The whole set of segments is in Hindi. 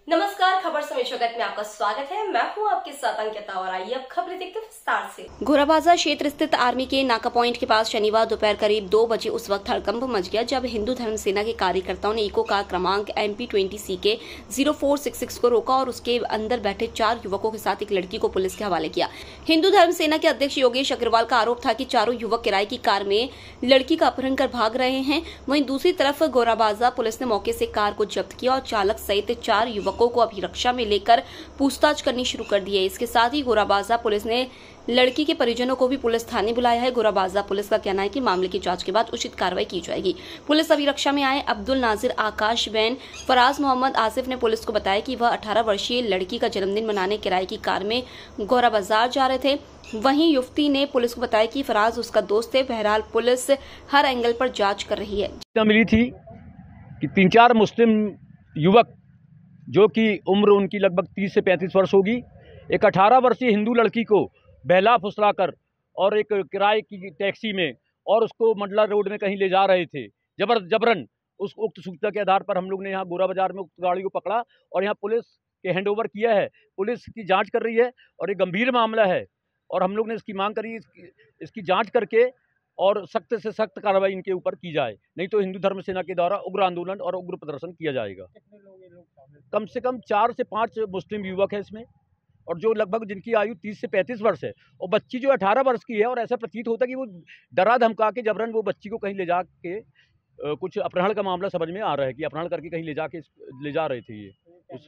नमस्कार, खबर समय जगत में आपका स्वागत है। मैं हूं आपके साथ अंकिता और आइए अब खबरें देखते विस्तार से। घोराबाजार क्षेत्र स्थित आर्मी के नाका पॉइंट के पास शनिवार दोपहर करीब 2 बजे उस वक्त हड़कंप मच गया जब हिंदू धर्म सेना के कार्यकर्ताओं ने इको कार क्रमांक MP20C के 0466 को रोका और उसके अंदर बैठे 4 युवकों के साथ एक लड़की को पुलिस के हवाले किया। हिंदू धर्म सेना के अध्यक्ष योगेश अग्रवाल का आरोप था कि चारों युवक किराए की कार में लड़की का अपहरण कर भाग रहे हैं। वहीं दूसरी तरफ घोराबाजार पुलिस ने मौके से कार को जब्त किया और चालक सहित 4 युवकों को अभिरक्षा में लेकर पूछताछ करनी शुरू कर दी है। इसके साथ ही घोराबाजार पुलिस ने लड़की के परिजनों को भी पुलिस थाने बुलाया है। घोराबाजार पुलिस का कहना है कि मामले की जांच के बाद उचित कार्रवाई की जाएगी। पुलिस अभिरक्षा में आए अब्दुल नाजिर, आकाश बैन, फराज मोहम्मद आसिफ ने पुलिस को बताया कि वह 18 वर्षीय लड़की का जन्मदिन मनाने किराए की कार में घोराबाजार जा रहे थे। वहीं युवती ने पुलिस को बताया कि फराज उसका दोस्त है। बहरहाल पुलिस हर एंगल पर जाँच कर रही है। मिली थी कि 3-4 मुस्लिम युवक जो कि उम्र उनकी लगभग 30 से 35 वर्ष होगी, एक 18 वर्षीय हिंदू लड़की को बहला फुसला कर और एक किराए की टैक्सी में और उसको मंडला रोड में कहीं ले जा रहे थे जबरन। उस उक्त सूचना के आधार पर हम लोग ने यहाँ गोरा बाजार में उक्त गाड़ी को पकड़ा और यहाँ पुलिस के हैंड ओवर किया है। पुलिस की जाँच कर रही है और एक गंभीर मामला है और हम लोग ने इसकी मांग करी इसकी जाँच करके और सख्त से सख्त कार्रवाई इनके ऊपर की जाए, नहीं तो हिंदू धर्म सेना के द्वारा उग्र आंदोलन और उग्र प्रदर्शन किया जाएगा। कम से कम 4 से 5 मुस्लिम युवक हैं इसमें और जो लगभग जिनकी आयु 30 से 35 वर्ष है और बच्ची जो 18 वर्ष की है और ऐसा प्रतीत होता है कि वो डरा धमका के जबरन वो बच्ची को कहीं ले जा के कुछ अपहरण का मामला समझ में आ रहा है कि अपहरण करके कहीं ले जा रहे थे। ये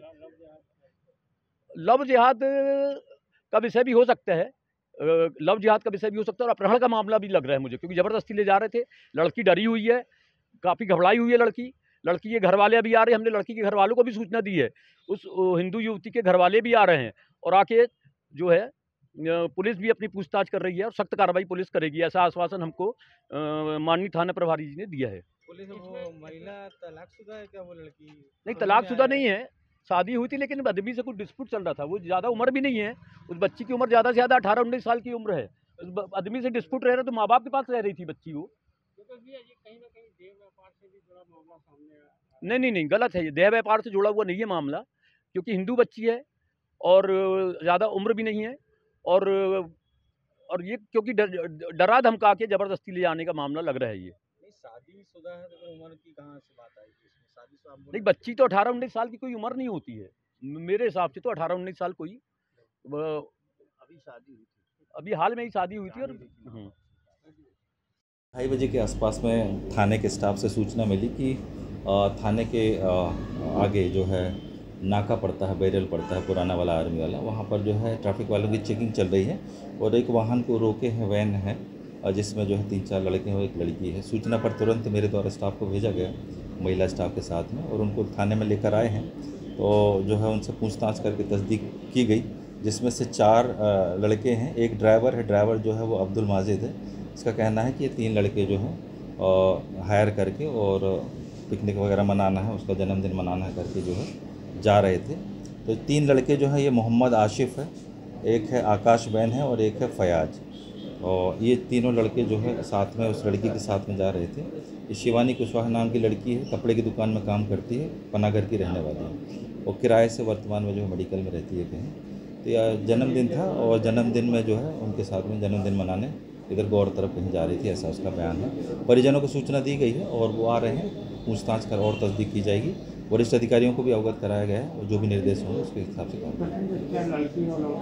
लव जिहाद का विषय भी हो सकता है, लव जिहाद का विषय भी हो सकता है और अपहरण का मामला भी लग रहा है मुझे, क्योंकि ज़बरदस्ती ले जा रहे थे। लड़की डरी हुई है, काफ़ी घबराई हुई है लड़की के घर वाले अभी आ रहे हैं। हमने लड़की के घर वालों को भी सूचना दी है। उस हिंदू युवती के घर वाले भी आ रहे हैं और आके जो है पुलिस भी अपनी पूछताछ कर रही है और सख्त कार्रवाई पुलिस करेगी, ऐसा आश्वासन हमको माननीय थाना प्रभारी जी ने दिया है। पुलिस वो महिला तलाकशुदा है क्या? वो लड़की नहीं, तलाकशुदा नहीं है, शादी हुई थी लेकिन आदमी से कुछ डिस्प्यूट चल रहा था। वो ज़्यादा उम्र भी नहीं है, उस बच्ची की उम्र ज़्यादा से ज़्यादा 18-19 साल की उम्र है। उस आदमी से डिस्प्यूट रह रहा तो माँ बाप के पास रह रही थी बच्ची वो। नहीं, गलत है ये। देह व्यापार से जुड़ा हुआ नहीं है मामला, क्योंकि हिंदू बच्ची है और ज़्यादा उम्र भी नहीं है और ये क्योंकि डरा धमका के ज़बरदस्ती ले जाने का मामला लग रहा है। ये शादीशुदा है तो उम्र की कहाँ से बात आई? नहीं, बच्ची तो 18-19 साल की कोई उम्र नहीं होती है मेरे हिसाब से। तो 18-19 साल कोई अभी शादी हुई थी, अभी हाल में ही शादी हुई थी। और 2:30 बजे के आसपास में थाने के स्टाफ से सूचना मिली कि थाने के आगे जो है नाका पड़ता है, बैरियर पड़ता है पुराना वाला आर्मी वाला, वहाँ पर जो है ट्रैफिक वालों की चेकिंग चल रही है और एक वाहन को रोके हैं, वैन है जिसमें जो है 3-4 लड़के हैं और एक लड़की है। सूचना पर तुरंत मेरे द्वारा स्टाफ को भेजा गया महिला स्टाफ के साथ में और उनको थाने में लेकर आए हैं। तो जो है उनसे पूछताछ करके तस्दीक की गई, जिसमें से 4 लड़के हैं, एक ड्राइवर है। ड्राइवर जो है वो अब्दुल माजिद है। इसका कहना है कि ये 3 लड़के जो हैं हायर करके और पिकनिक वगैरह मनाना है, उसका जन्मदिन मनाना है करके जो है जा रहे थे। तो 3 लड़के जो है ये मोहम्मद आशिफ है, एक है आकाश बैन है और एक है फयाज। और ये तीनों लड़के जो है साथ में उस लड़की के साथ में जा रहे थे। ये शिवानी कुशवाहा नाम की लड़की है, कपड़े की दुकान में काम करती है, पनागर की रहने वाली है और किराए से वर्तमान में जो है मेडिकल में रहती है कहीं। तो यह जन्मदिन था और जन्मदिन में जो है उनके साथ में जन्मदिन मनाने इधर गौर तरफ कहीं जा रही थी, ऐसा उसका बयान है। परिजनों को सूचना दी गई है और वो आ रहे हैं, पूछताछ कर और तस्दीक की जाएगी। वरिष्ठ अधिकारियों को भी अवगत कराया गया है और जो भी निर्देश होंगे उसके हिसाब से काम।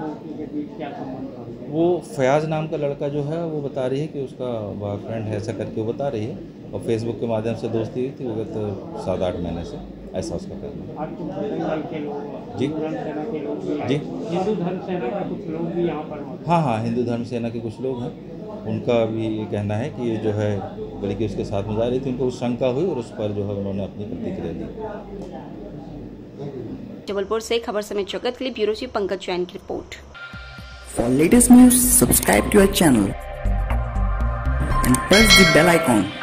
वो फयाज नाम का लड़का जो है वो बता रही है कि उसका बॉयफ्रेंड है, ऐसा करके वो बता रही है और फेसबुक के माध्यम से दोस्ती हुई थी विगत 7-8 महीने से, ऐसा उसका कहना है। जी हिंदू धर्म सेना के कुछ लोग भी यहाँ पर? हाँ, हिंदू धर्म सेना के कुछ लोग हैं, उनका भी ये कहना है कि ये जो है लड़की उसके साथ में जा रही थी, उनको उस शंका हुई और उस पर जो है उन्होंने अपनी प्रतिक्रिया दी। जबलपुर से खबर समय जगत के लिए ब्यूरो चीफ पंकज जैन की report. For latest news, subscribe to our channel and press the bell icon.